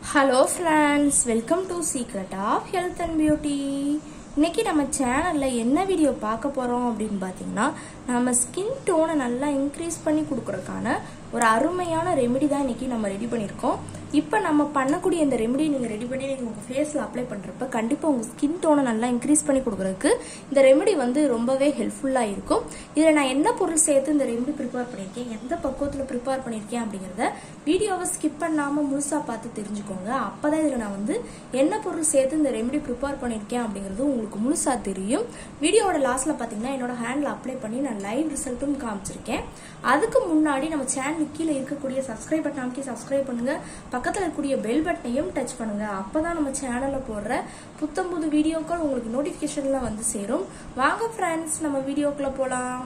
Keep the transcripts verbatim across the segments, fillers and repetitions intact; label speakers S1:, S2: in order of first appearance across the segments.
S1: Hello friends, welcome to Secret of Health and Beauty. இன்னைக்கு நம்ம சேனல்ல என்ன வீடியோ பார்க்க போறோம் அப்படினு பாத்தீங்கன்னா நம்ம ஸ்கின் டோனை நல்லா இன்க்ரீஸ் பண்ணி கொடுக்கறதுக்கான ஒரு அருமையான ரெமெடி தான் இன்னைக்கு நம்ம ரெடி பண்ணிருக்கோம். இப்போ நம்ம பண்ணக்கூடிய இந்த ரெமெடி நீங்க ரெடி பண்ணி நீங்க உங்க ஃபேஸ்ல அப்ளை பண்றப்ப கண்டிப்பா உங்க ஸ்கின் டோனை நல்லா இன்க்ரீஸ் பண்ணி கொடுக்கறதுக்கு இந்த ரெமெடி வந்து ரொம்பவே ஹெல்ப்ஃபுல்லா இருக்கும். இதுல நான் என்ன பொருள் சேர்த்து இந்த ரெமெடி ப்ரிப்பேர் பண்ணிருக்கேன், எந்த பக்குவத்துல ப்ரிப்பேர் பண்ணிருக்கேன் அப்படிங்கறத வீடியோவை ஸ்கிப் பண்ணாம முழுசா பார்த்து தெரிஞ்சுக்கோங்க. அப்பதான் இதுல நான் வந்து என்ன பொருள் சேர்த்து இந்த ரெமெடி ப்ரிப்பேர் பண்ணிருக்கேன் அப்படிங்கிறது உங்களுக்கு முழுசா தெரியும். வீடியோவோட லாஸ்ட்ல பாத்தீங்கன்னா என்னோட ஹேண்ட்ல அப்ளை பண்ணி நான் லைவ் ரிசல்ட்டும் காமிச்சிருக்கேன். அதுக்கு முன்னாடி நம்ம சேனல் கீழே இருக்கக்கூடிய சப்ஸ்கிரைப் பட்டன் அமைக்கி சப்ஸ்கிரைப் பண்ணுங்க, பக்கத்துல இருக்கக்கூடிய பெல் பட்டனையும் டச் பண்ணுங்க. அப்பதான் நம்ம சேனல்ல போடுற புத்தம் புது வீடியோக்கள் உங்களுக்கு நோட்டிபிகேஷன்ல வந்து சேரும். வாங்க ஃப்ரெண்ட்ஸ், நம்ம வீடியோக்குள்ள போலாம்.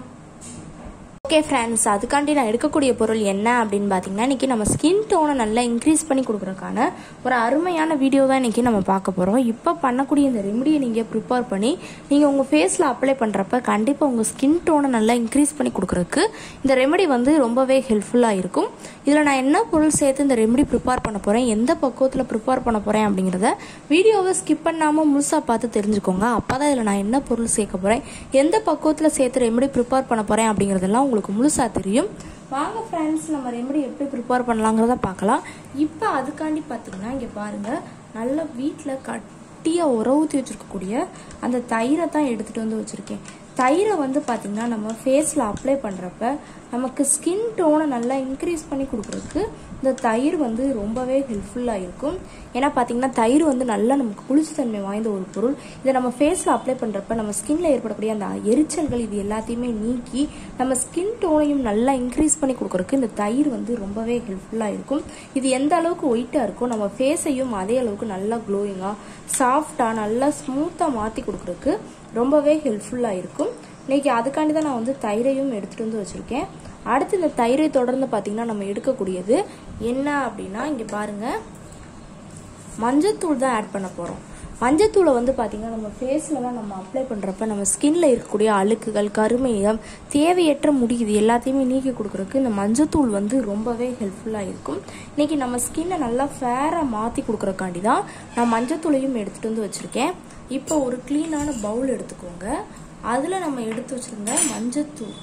S1: ஓகே ஃப்ரெண்ட்ஸ், அதுக்காண்டி நான் எடுக்கக்கூடிய பொருள் என்ன அப்படின்னு பார்த்தீங்கன்னா இன்னைக்கு நம்ம ஸ்கின் டோனை நல்லா இன்க்ரீஸ் பண்ணி கொடுக்குறதுக்கான ஒரு அருமையான வீடியோ தான் இன்னைக்கு நம்ம பார்க்க போகிறோம். இப்போ பண்ணக்கூடிய இந்த ரெமடியை நீங்கள் ப்ரிப்பேர் பண்ணி நீங்கள் உங்கள் ஃபேஸில் அப்ளை பண்ணுறப்ப கண்டிப்பாக உங்கள் ஸ்கின் டோனை நல்லா இன்க்ரீஸ் பண்ணி கொடுக்குறதுக்கு இந்த ரெமடி வந்து ரொம்பவே ஹெல்ப்ஃபுல்லாக இருக்கும். இதில் நான் என்ன பொருள் சேர்த்து இந்த ரெமடி ப்ரிப்பேர் பண்ண போகிறேன், எந்த பக்குவத்தில் ப்ரிப்பேர் பண்ண போகிறேன் அப்படிங்கிறத வீடியோவை ஸ்கிப் பண்ணாமல் முழுசாக பார்த்து தெரிஞ்சுக்கோங்க. அப்போ தான் இதில் நான் என்ன பொருள் சேர்க்க போகிறேன், எந்த பக்குவத்தில் சேர்த்து ரெமடி ப்ரிப்பேர் பண்ண போகிறேன் அப்படிங்கிறதெல்லாம் உங்களுக்கு முழுசா தெரியும். வாங்க ஃப்ரெண்ட்ஸ், நம்ம ரெமெடி எப்படி ப்ரிப்பேர் பண்ணலாங்கிறத பார்க்கலாம். இப்போ அதுக்காண்டி பார்த்தீங்கன்னா இங்கே பாருங்க, நல்ல வீட்டில் கட்டியாக உர ஊற்றி வச்சிருக்கக்கூடிய அந்த தயிரை தான் எடுத்துகிட்டு வந்து வச்சுருக்கேன். தயிரை வந்து பார்த்தீங்கன்னா நம்ம ஃபேஸில் அப்ளை பண்ணுறப்ப நமக்கு ஸ்கின் டோனை நல்லா இன்க்ரீஸ் பண்ணி கொடுக்குறதுக்கு இந்த தயிர் வந்து ரொம்பவே ஹெல்ப்ஃபுல்லாக இருக்கும். ஏன்னா பார்த்தீங்கன்னா தயிர் வந்து நல்லா நமக்கு குளிர்ச்சித்தன்மை வாய்ந்த ஒரு பொருள். இதை நம்ம ஃபேஸில் அப்ளை பண்ணுறப்ப நம்ம ஸ்கின்ல ஏற்படக்கூடிய அந்த எரிச்சல்கள் இது எல்லாத்தையுமே நீக்கி நம்ம ஸ்கின் டோனையும் நல்லா இன்க்ரீஸ் பண்ணி கொடுக்குறதுக்கு இந்த தயிர் வந்து ரொம்பவே ஹெல்ப்ஃபுல்லாக இருக்கும். இது எந்த அளவுக்கு ஒயிட்டாக இருக்கும், நம்ம ஃபேஸையும் அதே அளவுக்கு நல்லா க்ளோயிங்காக சாஃப்டாக நல்லா ஸ்மூத்தாக மாற்றி கொடுக்குறதுக்கு ரொம்பவே ஹெல்ப்ஃபுல்லாக இருக்கும். இன்னைக்கு அதுக்காண்டி தான் நான் வந்து தயிரையும் எடுத்துகிட்டு வந்து வச்சுருக்கேன். அடுத்து இந்த தயிரை தொடர்ந்து பார்த்தீங்கன்னா நம்ம எடுக்கக்கூடியது என்ன அப்படின்னா இங்கே பாருங்கள், மஞ்சத்தூள் தான் ஆட் பண்ண போகிறோம். மஞ்சத்தூளை வந்து பார்த்தீங்கன்னா நம்ம ஃபேஸ்லலாம் நம்ம அப்ளை பண்ணுறப்ப நம்ம ஸ்கின்ல இருக்கக்கூடிய அழுக்குகள், கருமையம், தேவையற்ற முடி இது எல்லாத்தையுமே நீக்கி கொடுக்குறதுக்கு இந்த மஞ்சத்தூள் வந்து ரொம்பவே ஹெல்ப்ஃபுல்லாக இருக்கும். இன்னைக்கு நம்ம ஸ்கின்னை நல்லா ஃபேராக மாற்றி கொடுக்குறக்காண்டி தான் நான் மஞ்சத்தூளையும் எடுத்துகிட்டு வந்து வச்சுருக்கேன். இப்போ ஒரு க்ளீனான பவுல் எடுத்துக்கோங்க. அதில் நம்ம எடுத்து வச்சுருந்த மஞ்சத்தூள்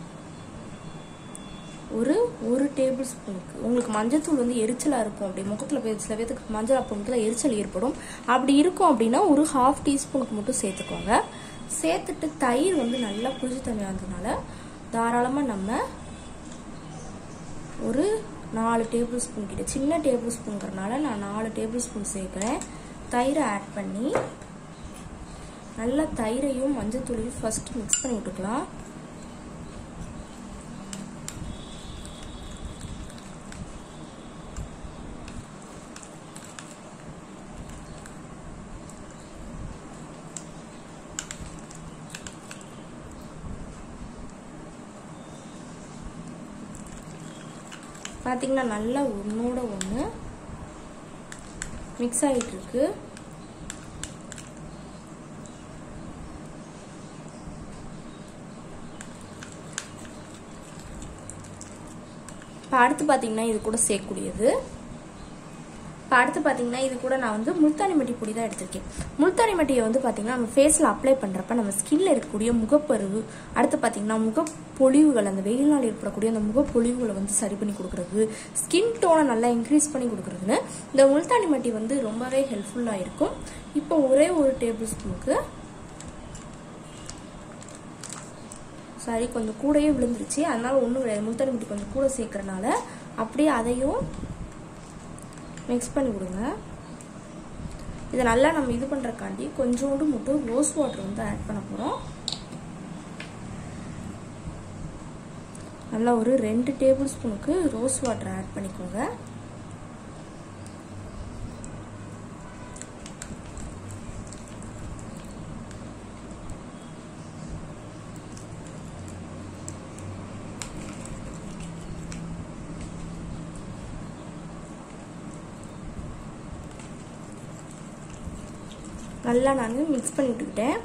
S1: ஒரு ஒரு டேபிள் ஸ்பூனுக்கு, உங்களுக்கு மஞ்சத்தூள் வந்து எரிச்சலாக இருக்கும், அப்படி முகத்தில் போய் சில பேருக்கு மஞ்சள் அப்போ எரிச்சல் ஏற்படும், அப்படி இருக்கும் அப்படின்னா ஒரு ஹாஃப் டீஸ்பூனுக்கு மட்டும் சேர்த்துக்கோங்க. சேர்த்துட்டு தயிர் வந்து நல்லா புளிச்சு தண்ணி வந்ததுனால தாராளமாக நம்ம ஒரு நாலு டேபிள் ஸ்பூன் கிட்ட, சின்ன டேபிள் ஸ்பூனுங்கிறதுனால நான் நாலு டேபிள் ஸ்பூன் சேர்க்குறேன். தயிரை ஆட் பண்ணி நல்லா தயிரையும் மஞ்சத்தூளையும் ஃபர்ஸ்ட் மிக்ஸ் பண்ணி விட்டுக்கலாம். பார்த்தீங்கன்னா நல்லா ஒன்னோட ஒன்று மிக்ஸ் ஆகிட்டு இருக்கு. இப்போ அடுத்து பார்த்தீங்கன்னா இது கூட சேர்க்கக்கூடியது, இப்போ அடுத்து பார்த்தீங்கன்னா இது கூட நான் வந்து முல்தானி மட்டி பொடி தான் எடுத்திருக்கேன். முல்தானி மட்டியை வந்து பார்த்தீங்கன்னா நம்ம ஃபேஸில் அப்ளை பண்ணுறப்ப நம்ம ஸ்கின்ல இருக்கக்கூடிய முகப்பருவு, அடுத்து பார்த்தீங்கன்னா முகப்பொழிவுகள், அந்த வெயில் நாள் ஏற்படக்கூடிய அந்த முகப்பொழிவுகளை வந்து சரி பண்ணி கொடுக்குறது, ஸ்கின் டோனை நல்லா இன்க்ரீஸ் பண்ணி கொடுக்குறதுன்னு இந்த முல்தானி மட்டி வந்து ரொம்பவே ஹெல்ப்ஃபுல்லாக இருக்கும். இப்போ ஒரே ஒரு டேபிள் ஸ்பூனுக்கு, சாரி கொஞ்சம் கூடயே விழுந்துருச்சு, அதனால ஒன்றும் கிடையாது, முல்தானி மட்டி கொஞ்சம் கூட சேர்க்கறனால அப்படியே அதையும் மிக்ஸ் பண்ணி விடுங்க. இதை நல்லா நம்ம இது பண்ணுறக்காண்டி கொஞ்சோண்டு மட்டும் ரோஸ் வாட்டர் வந்து ஆட் பண்ண போகிறோம். நல்லா ஒரு ரெண்டு டேபிள் ஸ்பூனுக்கு ரோஸ் வாட்டர் ஆட் பண்ணிக்கோங்க. நல்லா நான் மிக்ஸ் பண்ணிட்டுக்கிட்டேன்.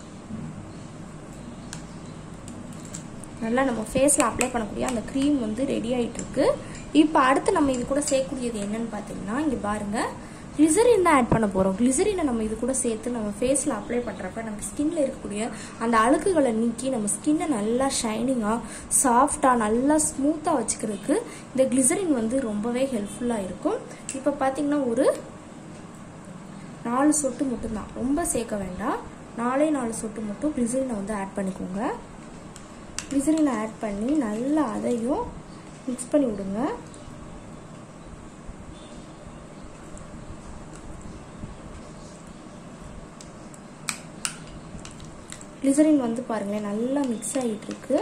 S1: நல்லா நம்ம ஃபேஸில் அப்ளை பண்ணக்கூடிய அந்த க்ரீம் வந்து ரெடி ஆகிட்டு இருக்கு. இப்போ அடுத்து நம்ம இது கூட சேர்க்கக்கூடியது என்னன்னு பார்த்தீங்கன்னா இங்கே பாருங்க, கிளிசரின் தான் ஆட் பண்ண போகிறோம். கிளிசரினை நம்ம இது கூட சேர்த்து நம்ம ஃபேஸில் அப்ளை பண்ணுறப்ப நம்ம ஸ்கின்ல இருக்கக்கூடிய அந்த அழுக்குகளை நீக்கி நம்ம ஸ்கின்னை நல்லா ஷைனிங்காக சாஃப்டாக நல்லா ஸ்மூத்தாக வச்சுக்கிறதுக்கு இந்த கிளிசரின் வந்து ரொம்பவே ஹெல்ப்ஃபுல்லாக இருக்கும். இப்போ பார்த்தீங்கன்னா ஒரு நாலு சொட்டு மட்டும்தான், ரொம்ப சேர்க்க வேண்டாம். நாலே நாலு சொட்டு மட்டும் கிளிசரினை வந்து ஆட் பண்ணிக்கோங்க. கிளிசரினை ஆட் பண்ணி நல்லா அதையும் மிக்ஸ் பண்ணி விடுங்க. கிளிசரின் வந்து பாருங்களேன் நல்லா மிக்ஸ் ஆகிட்டு இருக்கு.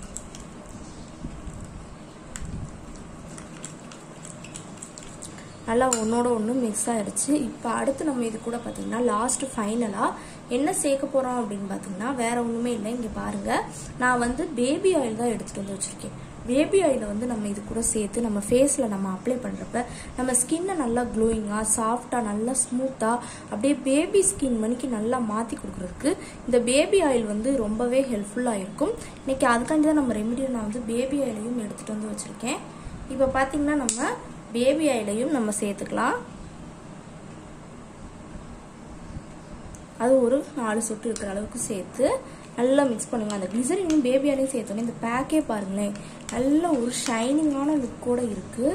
S1: நல்லா ஒன்னோட ஒன்று மிக்ஸ் ஆகிடுச்சு. இப்போ அடுத்து நம்ம இது கூட பார்த்தீங்கன்னா லாஸ்ட் ஃபைனலாக என்ன சேர்க்க போகிறோம் அப்படின்னு பார்த்தீங்கன்னா வேற ஒன்றுமே இல்லை. இங்கே பாருங்கள், நான் வந்து பேபி ஆயில் தான் எடுத்துகிட்டு வந்து வச்சுருக்கேன். பேபி ஆயிலை வந்து நம்ம இது கூட சேர்த்து நம்ம ஃபேஸில் நம்ம அப்ளை பண்ணுறப்ப நம்ம ஸ்கின்னை நல்லா க்ளோயிங்காக சாஃப்டாக நல்லா ஸ்மூத்தாக அப்படியே பேபி ஸ்கின் மணிக்கு நல்லா மாற்றி கொடுக்குறதுக்கு இந்த பேபி ஆயில் வந்து ரொம்பவே ஹெல்ப்ஃபுல்லாக இருக்கும். இன்றைக்கி அதுக்காண்டி தான் நம்ம ரெமிடியை நான் வந்து பேபி ஆயிலையும் எடுத்துகிட்டு வந்து வச்சுருக்கேன். இப்போ பார்த்தீங்கன்னா நம்ம பேபி ஆயிலையும் நம்ம சேர்த்துக்கலாம். அது ஒரு நாலு சொட்டு இருக்கிற அளவுக்கு சேர்த்து நல்லா மிக்ஸ் பண்ணுங்க. அந்த கிளிசரினும் பேபி ஆயிலையும் சேர்த்தோன்னே இந்த பேக்கே பாருங்களேன் நல்ல ஒரு ஷைனிங்கான லுக்கோட இருக்கு.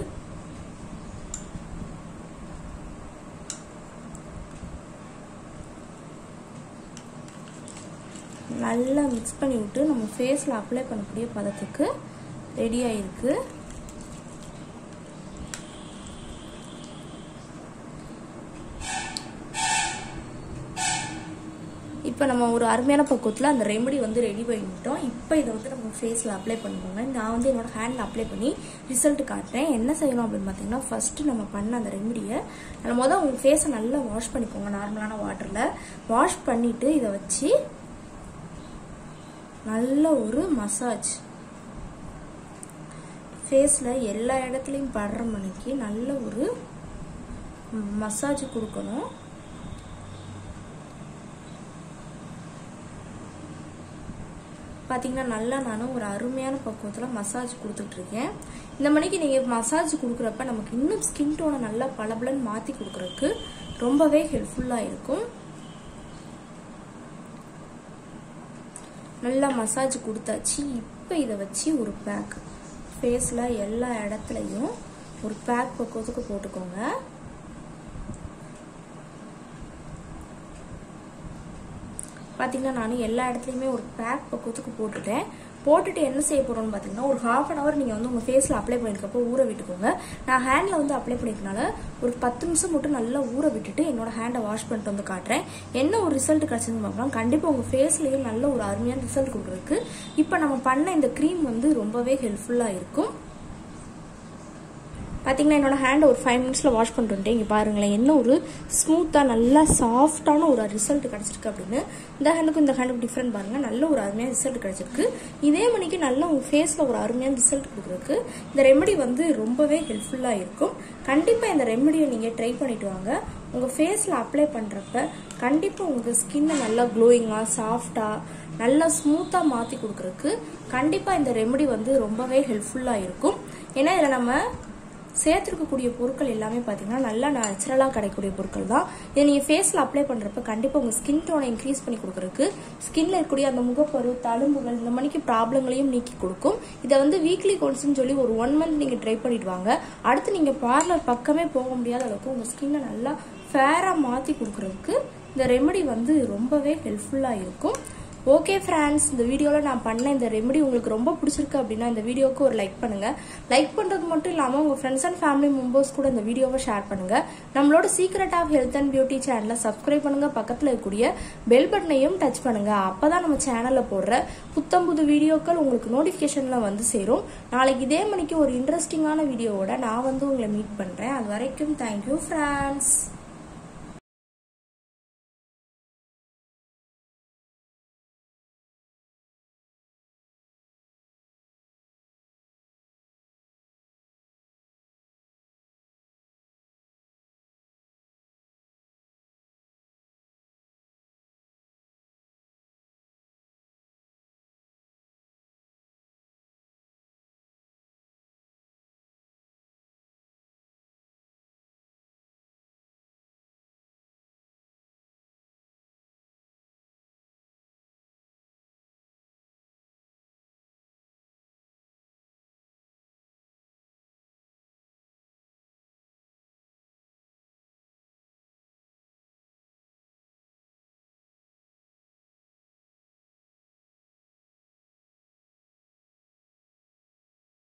S1: நல்லா மிக்ஸ் பண்ணி விட்டு நம்ம ஃபேஸில் அப்ளை பண்ணக்கூடிய பதத்துக்கு ரெடி ஆயிருக்கு. இப்போ நம்ம ஒரு அருமையான பக்குவத்தில் அந்த ரெமெடி வந்து ரெடி பண்ணிட்டோம். இப்போ இதை வந்து நம்ம ஃபேஸில் அப்ளை பண்ணுவோங்க. நான் வந்து என்னோட ஹேண்டில் அப்ளை பண்ணி ரிசல்ட் காட்டுறேன். என்ன செய்யணும் அப்படின்னு பார்த்தீங்கன்னா ஃபர்ஸ்ட் நம்ம பண்ண அந்த ரெமெடியை நம்ம முதல் உங்கள் ஃபேஸை நல்லா வாஷ் பண்ணிக்கோங்க. நார்மலான வாட்டரில் வாஷ் பண்ணிட்டு இதை வச்சு நல்ல ஒரு மசாஜ் ஃபேஸில் எல்லா இடத்துலையும் படுற மணிக்கு நல்ல ஒரு மசாஜ் கொடுக்கணும். பார்த்தீங்கன்னா நல்லா நானும் ஒரு அருமையான பக்குவத்தில் மசாஜ் கொடுத்துட்டு இருக்கேன். இந்த மணிக்கு நீங்கள் மசாஜ் கொடுக்குறப்ப நமக்கு இன்னும் ஸ்கின் டோனை நல்லா பளபளன்னு மாற்றி கொடுக்குறதுக்கு ரொம்பவே ஹெல்ப்ஃபுல்லாக இருக்கும். நல்லா மசாஜ் கொடுத்தாச்சு. இப்போ இதை வச்சு ஒரு பேக் ஃபேஸில் எல்லா இடத்துலையும் ஒரு பேக் பக்குவத்துக்கு போட்டுக்கோங்க. பார்த்தீங்கன்னா நான் எல்லா இடத்துலையுமே ஒரு பேக் பக்குவத்துக்கு போட்டுட்டேன். போட்டுட்டு என்ன செய்ய போகிறோம்னு பார்த்தீங்கன்னா ஒரு ஹாஃப் அன் அவர் நீங்கள் வந்து உங்கள் ஃபேஸில் அப்ளை பண்ணியிருக்கப்போ ஊற விட்டுக்கோங்க. நான் ஹேண்டில் வந்து அப்ளை பண்ணியிருக்கனால ஒரு பத்து நிமிஷம் மட்டும் நல்லா ஊற விட்டுட்டு என்னோட ஹேண்டை வாஷ் பண்ணிட்டு வந்து காட்டுறேன். என்ன ஒரு ரிசல்ட் கிடச்சதுன்னு பார்க்கலாம். கண்டிப்பாக உங்கள் ஃபேஸ்லேயும் நல்ல ஒரு அருமையான ரிசல்ட் கொடுக்குறதுக்கு இப்போ நம்ம பண்ண இந்த க்ரீம் வந்து ரொம்பவே ஹெல்ப்ஃபுல்லாக இருக்கும். பார்த்தீங்கன்னா என்னோட ஹேண்டை ஒரு ஃபைவ் மினிட்ஸில் வாஷ் பண்ணிட்டு வந்துட்டேன். இங்கே பாருங்களேன் என்ன ஒரு ஸ்மூத்தாக நல்லா சாஃப்டான ஒரு ரிசல்ட் கிடச்சிருக்கு அப்படின்னு. இந்த ஹேண்டுக்கும் இந்த ஹேண்டுக்கும் டிஃப்ரெண்ட் பாருங்கள். நல்ல ஒரு அருமையான ரிசல்ட் கிடச்சிருக்கு. இதே மணிக்கு நல்லா உங்கள் ஃபேஸில் ஒரு அருமையான ரிசல்ட் கொடுக்குறதுக்கு இந்த ரெமெடி வந்து ரொம்பவே ஹெல்ப்ஃபுல்லாக இருக்கும். கண்டிப்பாக இந்த ரெமெடியை நீங்கள் ட்ரை பண்ணிட்டு வாங்க. உங்கள் ஃபேஸில் அப்ளை பண்ணுறப்ப கண்டிப்பாக உங்கள் ஸ்கின்னை நல்லா க்ளோயிங்காக சாஃப்டாக நல்லா ஸ்மூத்தாக மாற்றி கொடுக்குறதுக்கு கண்டிப்பாக இந்த ரெமெடி வந்து ரொம்பவே ஹெல்ப்ஃபுல்லாக இருக்கும். ஏன்னா இதில் நம்ம சேர்த்துருக்கக்கூடிய பொருட்கள் எல்லாமே பார்த்தீங்கன்னா நல்லா நேச்சுரலாக கிடைக்கக்கூடிய பொருட்கள் தான். இதை நீங்கள் ஃபேஸில் அப்ளை பண்ணுறப்ப கண்டிப்பாக உங்கள் ஸ்கின் டோனை இன்க்ரீஸ் பண்ணி கொடுக்குறதுக்கு ஸ்கின்ல இருக்கக்கூடிய அந்த முகப்பரு தழும்புகள் இந்த மணிக்கு ப்ராப்ளங்களையும் நீக்கி கொடுக்கும். இதை வந்து வீக்லி கோல்ஸ்ன்னு சொல்லி ஒரு ஒன் மந்த் நீங்கள் ட்ரை பண்ணிட்டு வாங்க. அடுத்து நீங்கள் பார்லர் பக்கமே போக முடியாத அளவுக்கு உங்கள் ஸ்கின்னை நல்லா ஃபேராக மாற்றி கொடுக்குறதுக்கு இந்த ரெமெடி வந்து ரொம்பவே ஹெல்ப்ஃபுல்லாக இருக்கும். ஓகே ஃப்ரெண்ட்ஸ், இந்த வீடியோவில் நான் பண்ண இந்த ரெமெடி உங்களுக்கு ரொம்ப பிடிச்சிருக்கு அப்படின்னா இந்த வீடியோவுக்கு ஒரு லைக் பண்ணுங்கள். லைக் பண்ணுறது மட்டும் இல்லாமல் உங்கள் ஃப்ரெண்ட்ஸ் அண்ட் ஃபேமிலி மெம்பர்ஸ் கூட இந்த வீடியோவை ஷேர் பண்ணுங்கள். நம்மளோட secret of health and beauty சேனலை சப்ஸ்கிரைப் பண்ணுங்கள். பக்கத்தில் இருக்கக்கூடிய பெல் பட்டனையும் டச் பண்ணுங்கள். அப்போ தான் நம்ம சேனலில் போடுற புத்தம் புது வீடியோக்கள் உங்களுக்கு நோட்டிஃபிகேஷனில் வந்து சேரும். நாளைக்கு இதே மணிக்கு ஒரு இன்ட்ரெஸ்டிங்கான வீடியோவோட நான் வந்து உங்களை மீட் பண்ணுறேன். அது வரைக்கும் தேங்க்யூ ஃப்ரெண்ட்ஸ்.